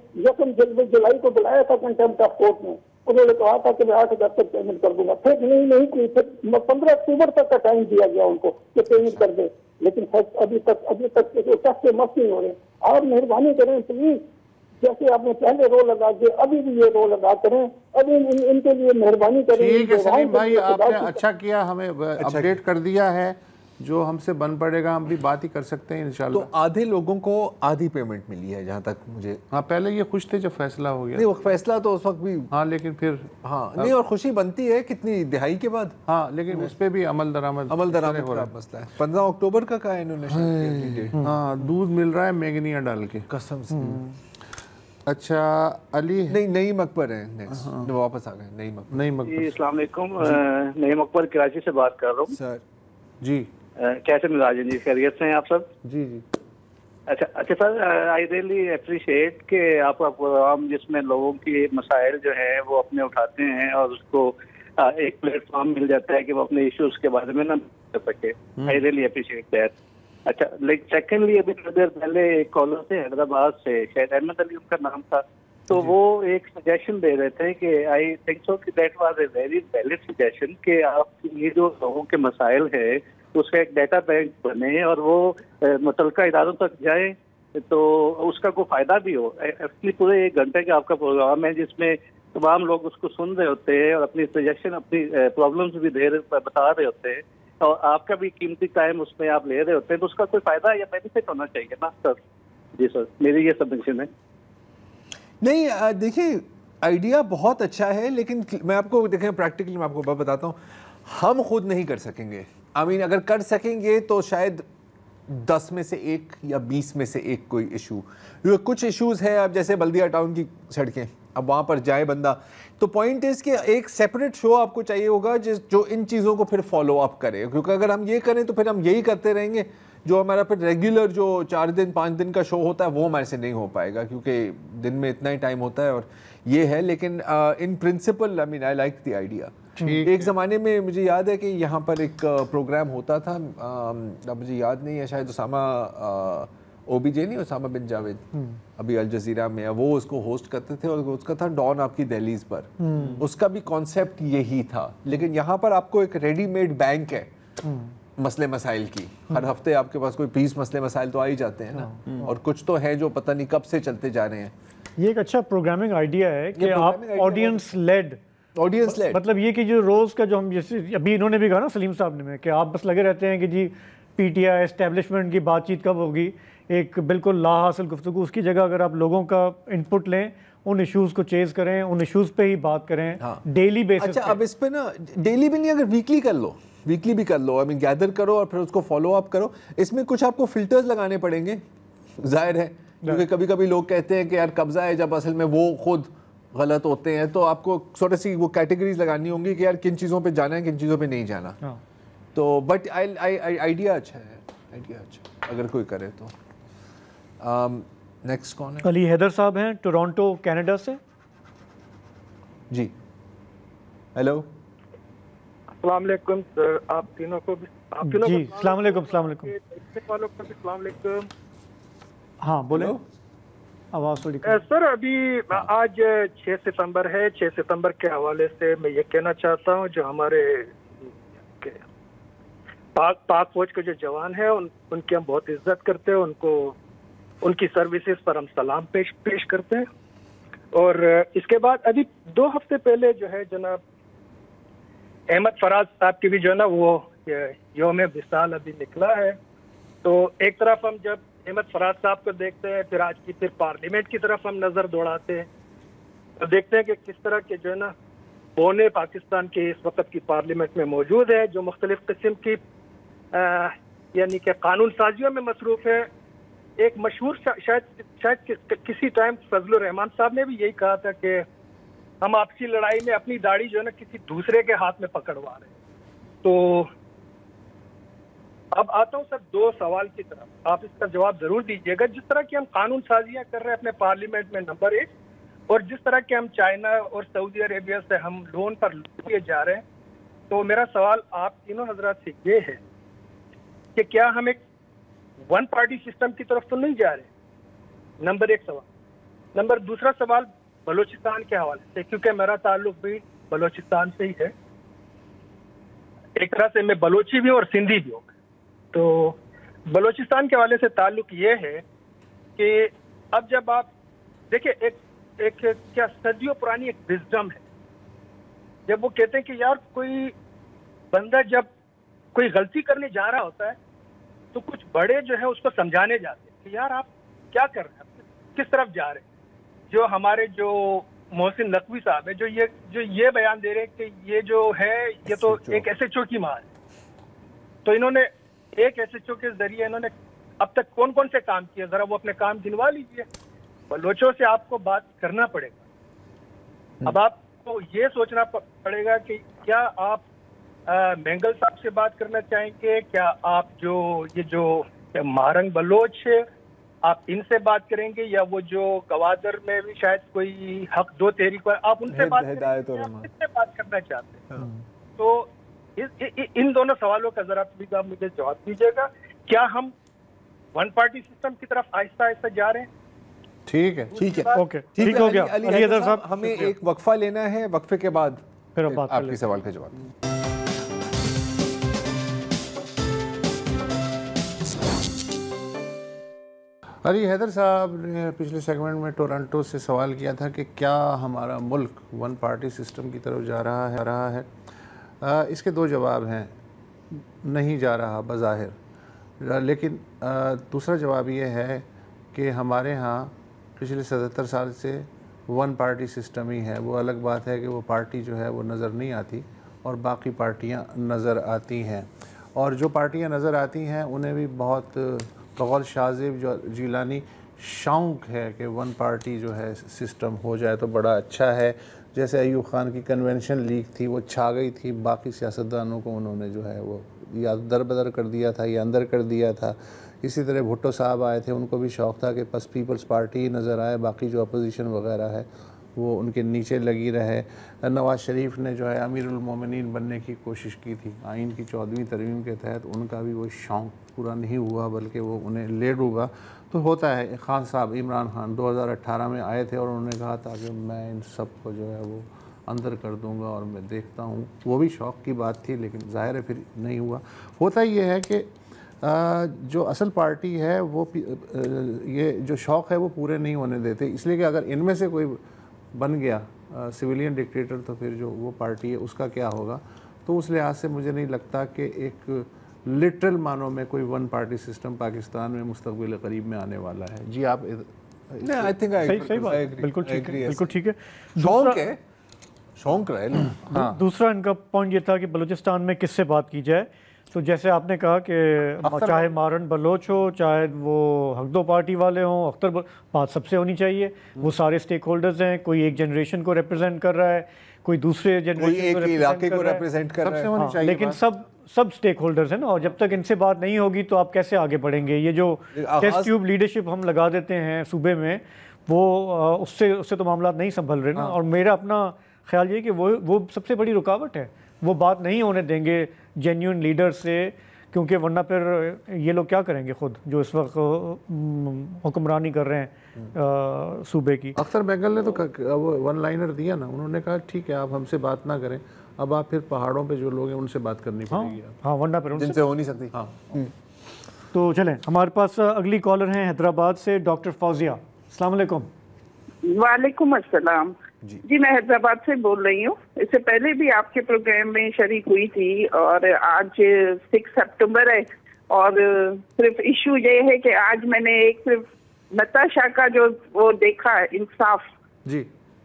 1 जुलाई को बुलाया था कंटेम्प्ट ऑफ कोर्ट में। उन्होंने कहा था कि मैं 8,000 तक पेमेंट कर दूंगा, फिर नहीं की। फिर 15 अक्टूबर तक का टाइम दिया गया उनको कि पेमेंट कर दे, लेकिन अभी तक टच से मत नहीं हो रहे। आप मेहरबानी करें प्लीज, जैसे आपने पहले रोल लगा दिए, अभी भी ये रोल लगा करें, अभी इनके लिए मेहरबानी करें। ठीक है सलीम भाई, आपने अच्छा किया, हमें अपडेट कर दिया है। जो हमसे बन पड़ेगा हम भी बात ही कर सकते हैं इंशाल्लाह। तो आधे लोगों को आधी पेमेंट मिली है जहाँ तक मुझे। हाँ, पहले ये खुश थे जब फैसला हो गया। नहीं, वो फैसला तो उस वक्त भी, हाँ, लेकिन फिर हाँ नहीं, और खुशी बनती है कितनी दिहाई के बाद। हाँ, लेकिन उस पर भी अमल दरामद हो रहा मसला है। 15 अक्टूबर का कहा इन्होंने। हाँ, दूध मिल रहा है मैगनिया डाल के, कसम से। अच्छा अली, नईम अकबर है नेक्स्ट, वापस आ गए नईम अकबर। अस्सलाम वालेकुम, नईम अकबर कराची से बात कर रहा हूँ सर। जी, कैसे मिजाज जी, खैरियत से हैं आप सब? जी जी। अच्छा सर, आई रियली अप्रिशिएट कि आपका प्रोग्राम जिसमें लोगों की मसाइल जो है वो अपने उठाते हैं और उसको एक प्लेटफॉर्म मिल जाता है कि वो अपने इश्यूज के बारे में ना कर सके। I really appreciate that. अच्छा, लाइक सेकेंडली, अभी थोड़ी देर पहले एक कॉलर से हैदराबाद से, शायद अहमद अली उनका नाम था, तो वो एक सजेशन दे रहे थे कि आई थिंक सो कि that was a very valid suggestion कि आप ये जो लोगों के मसाइल है उसका एक डाटा बैंक बने और वो मुतलका इदारों तक जाए तो उसका कोई फायदा भी हो। एक्चुअली पूरे 1 घंटे का आपका प्रोग्राम है जिसमें तमाम लोग उसको सुन रहे होते हैं और अपनी सजेशन, अपनी प्रॉब्लम्स भी बता रहे होते हैं और आपका भी कीमती टाइम उसमें आप ले रहे होते हैं, तो उसका कोई फायदा या बेनिफिट होना चाहिए ना सर। जी सर, मेरी ये सबमिशन है। नहीं, देखिए आइडिया बहुत अच्छा है, लेकिन मैं आपको देखें प्रैक्टिकली मैं आपको बताता हूँ, हम खुद नहीं कर सकेंगे। आई मीन अगर कर सकेंगे तो शायद 10 में से 1 या 20 में से 1 कोई इशू। कुछ इश्यूज हैं, अब जैसे बल्दिया टाउन की सड़कें, अब वहाँ पर जाए बंदा, तो पॉइंट इज़ कि एक सेपरेट शो आपको चाहिए होगा जो इन चीज़ों को फिर फॉलो अप करे, क्योंकि अगर हम ये करें तो फिर हम यही करते रहेंगे, जो हमारा फिर रेगुलर जो 4 दिन 5 दिन का शो होता है वो हमारे से नहीं हो पाएगा, क्योंकि दिन में इतना ही टाइम होता है और ये है। लेकिन in principle I mean I like the idea. एक ज़माने में मुझे याद है कि यहाँ पर एक प्रोग्राम होता था, अब मुझे याद नहीं है, शायद उसामा OBJ नहीं, उसामा बिन जावेद, अभी अल जजीरा में है, वो उसको होस्ट करते थे और उसका था डॉन आपकी दहलीज पर। उसका भी कॉन्सेप्ट यही था, लेकिन यहाँ पर आपको एक रेडीमेड बैंक है मसले मसाइल की। हर हफ्ते आपके पास कोई 20 मसले मसाइल तो आ ही जाते हैं ना, और कुछ तो हैं जो पता नहीं कब से चलते जा रहे हैं। ये एक अच्छा प्रोग्रामिंग आइडिया है कि आप ऑडियंस लेड मतलब ये कि जो रोज़ का जो हम, जैसे अभी इन्होंने भी कहा ना सलीम साहब ने, कि आप बस लगे रहते हैं कि जी PTI एस्टेब्लिशमेंट की बातचीत कब होगी, एक बिल्कुल ला हासिल गुफ्तगू, उसकी जगह अगर आप लोगों का इनपुट लें, उन इश्यूज़ को चेज़ करें, उन इश्यूज़ पे ही बात करें डेली बेसिस। अच्छा, अब इस पे ना डेली भी नहीं, अगर वीकली कर लो, वीकली भी कर लो, आई मीन गैदर करो और फिर उसको फॉलो अप करो। इसमें कुछ आपको फिल्टर्स लगाने पड़ेंगे, जाहिर है, क्योंकि कभी कभी लोग कहते हैं कि यार कब्जा है, जब असल में वो खुद गलत होते हैं, तो आपको थोड़ी सी वो कैटेगरीज लगानी होंगी कि यार किन चीज़ों पे जाना है, किन चीज़ों पे नहीं जाना। तो बट आइडिया अच्छा है, आइडिया अच्छा अगर कोई करे तो। नेक्स्ट कौन है? अली हैदर साहब हैं टोरंटो कनाडा से। जी हेलो, अस्सलाम वालेकुम सर, आप तीनों को भी, आप तीनों जी अस्सलाम वालेकुम। अस्सलाम वालेकुम वालों को भी अस्सलाम वालेकुम। हाँ बोले, आवाज़ थोड़ी सर अभी आज 6 सितंबर है, 6 सितंबर के हवाले से मैं ये कहना चाहता हूँ, जो हमारे पाक फौज के जो जवान हैं उनकी हम बहुत इज्जत करते हैं, उनको उनकी सर्विसेज पर हम सलाम पेश करते हैं। और इसके बाद अभी 2 हफ्ते पहले जो है जनाब अहमद फराज साहब की भी जो है ना वो यौम विसाल अभी निकला है। तो एक तरफ हम जब अहमद फराज साहब को देखते हैं, फिर आज की फिर पार्लियामेंट की तरफ हम नज़र दौड़ाते हैं, तो देखते हैं कि किस तरह के जो है ना बोने पाकिस्तान के इस वक्त की पार्लियामेंट में मौजूद है, जो मुख्तलिफ किस्म की यानी कि कानून साजियों में मसरूफ़ है। एक मशहूर शायद किसी टाइम फजलुर रहमान साहब ने भी यही कहा था कि हम आपसी लड़ाई में अपनी दाढ़ी जो है ना किसी दूसरे के हाथ में पकड़वा रहे हैं। तो अब आता हूँ सर 2 सवाल की तरफ, आप इसका जवाब जरूर दीजिएगा। जिस तरह की हम कानून साजियाँ कर रहे हैं अपने पार्लियामेंट में नंबर 1, और जिस तरह के हम चाइना और सऊदी अरेबिया से हम लोन पर लिए जा रहे हैं, तो मेरा सवाल आप तीनों हजरात से ये है कि क्या हम एक 1 पार्टी सिस्टम की तरफ तो नहीं जा रहे? नंबर 1 सवाल। दूसरा सवाल बलूचिस्तान के हवाले से, क्योंकि मेरा ताल्लुक भी बलूचिस्तान से ही है, एक तरह से मैं बलोची भी हूँ और सिंधी भी हूँ। तो बलूचिस्तान के हवाले से ताल्लुक ये है कि अब जब आप देखिए एक क्या सदियों पुरानी एक विजडम है, जब वो कहते हैं कि यार कोई बंदा जब कोई गलती करने जा रहा होता है तो कुछ बड़े जो है उसको समझाने जाते हैं कि यार आप क्या कर रहे हैं, किस तरफ जा रहे हैं। जो हमारे जो मोहसिन नकवी साहब है जो ये बयान दे रहे हैं कि ये जो है ये तो एक SHO की मार है। तो इन्होंने एक SHO के जरिए इन्होंने अब तक कौन कौन से काम किए, जरा वो अपने काम गिनवा लीजिए। बलोचों से आपको बात करना पड़ेगा। अब आपको ये सोचना पड़ेगा कि क्या आप मेंगल साहब से बात करना चाहेंगे, क्या आप जो ये जो मारंग बलोच आप इनसे बात करेंगे या वो जो गवादर में भी शायद कोई हक 2 तहरीक पर आप उनसे बात करेंगे, आप किससे बात करना चाहते हैं? तो इन दोनों सवालों का जरा प्लीज आप मुझे जवाब दीजिएगा। क्या हम वन पार्टी सिस्टम की तरफ आहिस्ता आहिस्ता जा रहे हैं? ठीक है, ठीक है, ओके, ठीक हो गया। अली हैदर साहब, हमें एक वक्फा लेना है, वक्फे के बाद फिर बात आपके सवाल का जवाब। अली हैदर साहब ने पिछले सेगमेंट में टोरंटो से सवाल किया था कि क्या हमारा मुल्क वन पार्टी सिस्टम की तरफ जा रहा है। इसके 2 जवाब हैं, नहीं जा रहा बज़ाहिर, लेकिन दूसरा जवाब ये है कि हमारे यहाँ पिछले 77 साल से वन पार्टी सिस्टम ही है। वो अलग बात है कि वो पार्टी जो है वो नज़र नहीं आती और बाकी पार्टियाँ नज़र आती हैं, और जो पार्टियाँ नज़र आती हैं उन्हें भी बहुत बग़ौल शाज़िब जो जिलानी शौक़ है कि वन पार्टी जो है सिस्टम हो जाए तो बड़ा अच्छा है। जैसे अयूब ख़ान की कन्वेंशन लीग थी, वो छा गई थी, बाकी सियासतदानों को उन्होंने जो है वो या दरबदर कर दिया था या अंदर कर दिया था। इसी तरह भुट्टो साहब आए थे, उनको भी शौक़ था कि बस पीपल्स पार्टी ही नज़र आए, बाकी जो अपोजिशन वगैरह है वो उनके नीचे लगी रहे। नवाज़ शरीफ ने जो है अमीरुल मोमिनीन बनने की कोशिश की थी, आइन की 14वीं तरमीम के तहत, उनका भी वो शौक़ पूरा नहीं हुआ, बल्कि वो उन्हें ले डूबा। तो होता है। खान साहब, इमरान खान 2018 में आए थे और उन्होंने कहा था कि मैं इन सब को जो है वो अंदर कर दूंगा और मैं देखता हूँ, वो भी शौक़ की बात थी, लेकिन ज़ाहिर है फिर नहीं हुआ। होता ये है कि जो असल पार्टी है वो ये जो शौक़ है वो पूरे नहीं होने देते, इसलिए कि अगर इनमें से कोई बन गया सिविलियन डिक्टेटर तो फिर जो वो पार्टी है उसका क्या होगा। तो उस लिहाज से मुझे नहीं लगता कि एक लिटरल मानों में कोई वन पार्टी सिस्टम पाकिस्तान में मुस्तकबिल करीब में आने वाला है। जी आप आई थिंक सही बात, बिल्कुल ठीक है। शौक है, शौक रहे। हाँ। दूसरा इनका पॉइंट ये था कि बलूचिस्तान में किससे बात की जाए। तो जैसे आपने कहा कि चाहे मारन बलोच हो, चाहे वो हकदो पार्टी वाले हों, अख्तर बात सबसे होनी चाहिए। वो सारे स्टेक होल्डर्स हैं, कोई एक जनरेशन को रिप्रेजेंट कर रहा है, कोई दूसरे जनरेशन को रिप्रेजेंट कर रहा है, लेकिन सब स्टेक होल्डर्स हैं ना। और जब तक इनसे बात नहीं होगी तो आप कैसे आगे बढ़ेंगे। ये जो टेस्ट ट्यूब लीडरशिप हम लगा देते हैं सूबे में, वो उससे तो मामला नहीं संभल रहे ना। और मेरा अपना ख्याल ये कि वो सबसे बड़ी रुकावट है। वो बात नहीं होने देंगे जेन्युइन लीडर से, क्योंकि वरना फिर ये लोग क्या करेंगे खुद जो इस वक्त हुक्मरानी कर रहे हैं सूबे की। अख्तर बेगल ने तो वो वन लाइनर दिया ना, उन्होंने कहा ठीक है आप हमसे बात ना करें, अब आप फिर पहाड़ों पे जो लोग हैं उनसे बात करनी पड़ेगी। हाँ, वरना फिर जिनसे हो नहीं सकती। हाँ। तो चलें, हमारे पास अगली कॉलर हैं हैदराबाद से डॉक्टर फौजिया। अस्सलाम वालेकुम। वालेकुम अस्सलाम जी, मैं हैदराबाद से बोल रही हूँ। इससे पहले भी आपके प्रोग्राम में शरीक हुई थी और आज 6 सितंबर है और सिर्फ इशू ये है कि आज मैंने एक सिर्फ नताशा का जो वो देखा है इंसाफ जी,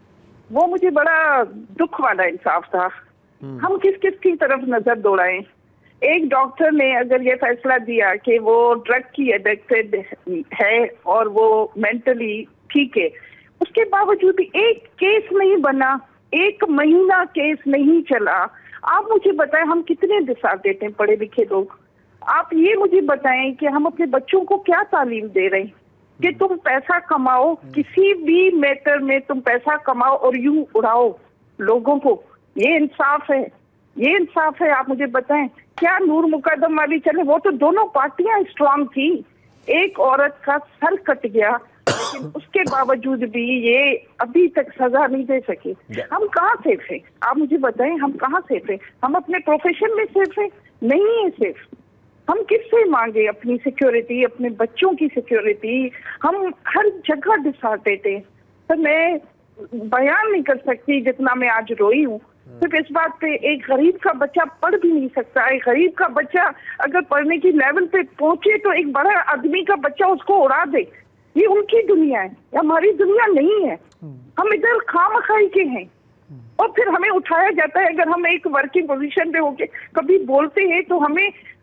वो मुझे बड़ा दुख वाला इंसाफ था। हम किस किस की तरफ नजर दौड़ाएं। एक डॉक्टर ने अगर ये फैसला दिया कि वो ड्रग की एडिक्टेड है और वो मेंटली ठीक है, उसके बावजूद भी एक केस नहीं बना, 1 महीना केस नहीं चला। आप मुझे बताएं हम कितने दिशा देते हैं पढ़े लिखे लोग। आप ये मुझे बताएं कि हम अपने बच्चों को क्या तालीम दे रहे हैं कि तुम पैसा कमाओ, किसी भी मैटर में तुम पैसा कमाओ और यूं उड़ाओ लोगों को। ये इंसाफ है? ये इंसाफ है? आप मुझे बताएं। क्या नूर मुकद्दम वाली चले, वो तो दोनों पार्टियां स्ट्रांग थी, एक औरत का सर कट गया, लेकिन उसके बावजूद भी ये अभी तक सजा नहीं दे सके। हम कहाँ सेफ हैं? आप मुझे बताएं, हम कहाँ सेफ हैं? हम अपने प्रोफेशन में सेफ हैं? नहीं है सेफ। हम किससे मांगे अपनी सिक्योरिटी, अपने बच्चों की सिक्योरिटी? हम हर जगह डिसाते थे। तो मैं बयान नहीं कर सकती जितना मैं आज रोई हूँ सिर्फ इस बात पे। एक गरीब का बच्चा पढ़ भी नहीं सकता। एक गरीब का बच्चा अगर पढ़ने की लेवल पे पहुंचे तो एक बड़ा आदमी का बच्चा उसको उड़ा दे। ये उनकी दुनिया है, हमारी दुनिया नहीं है। हम इधर खामखाई के हैं और फिर हमें उठाया जाता है। अगर हम एक वर्किंग पोजीशन पे होके कभी बोलते हैं तो हम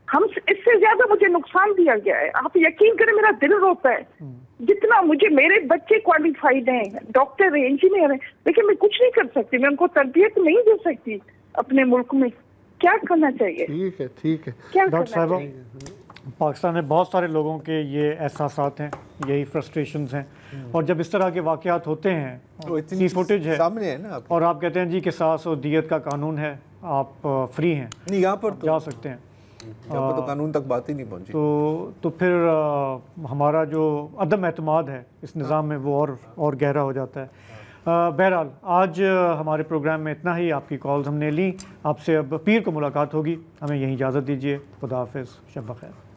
इससे ज्यादा मुझे नुकसान दिया गया है। आप यकीन करें मेरा दिल रोता है। जितना मुझे, मेरे बच्चे क्वालिफाइड हैं, डॉक्टर है, इंजीनियर है, लेकिन मैं कुछ नहीं कर सकती। मैं उनको तरबियत नहीं दे सकती अपने मुल्क में। क्या करना चाहिए? ठीक है, ठीक है। क्या डॉक्टर साहब, पाकिस्तान में बहुत सारे लोगों के ये एहसासात हैं, यही फ्रस्ट्रेशंस हैं। और जब इस तरह के वाक़यात होते हैं, सी फुटेज है सामने है ना, और आप कहते हैं जी किसास और दियत का कानून है, आप फ्री हैं, नहीं यहाँ पर तो जा सकते हैं, यहाँ पर तो कानून तक बात ही नहीं पहुँची। तो फिर हमारा जो अदम एतमाद है इस निज़ाम में वो और गहरा हो जाता है। बहरहाल आज हमारे प्रोग्राम में इतना ही। आपकी कॉल्स हमने ली, आपसे अब पीर को मुलाकात होगी। हमें यहीं इजाज़त दीजिए। खुदा हाफ़िज़, शब बख़ैर।